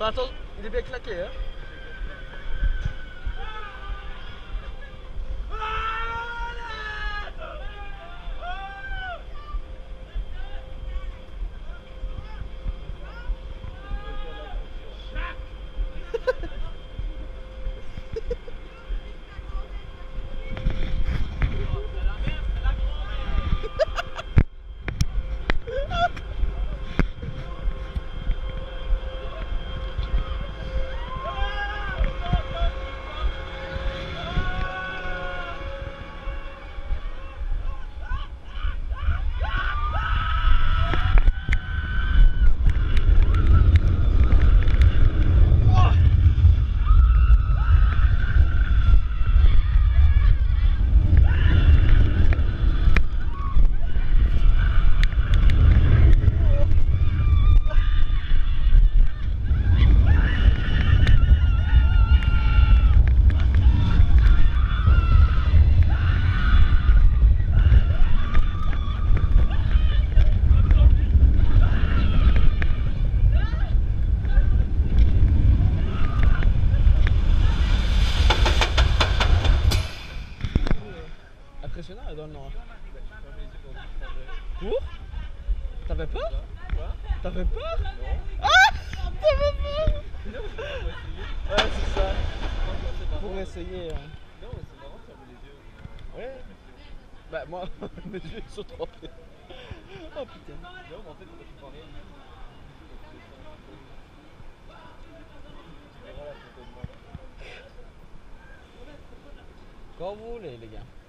Enfin, attends, il est bien claqué, hein. Impressionnant là dans le nord. Pour? T'avais peur? T'avais peur? Ah! T'avais peur? Ouais, c'est ça. Pour essayer. Non, mais c'est marrant de fermer les yeux. Ouais. Bah, moi, mes yeux ils sont trempés. Oh putain. Non, mais en fait, quand tu vois rien, tu verras la photo de moi. Quand vous voulez, les gars.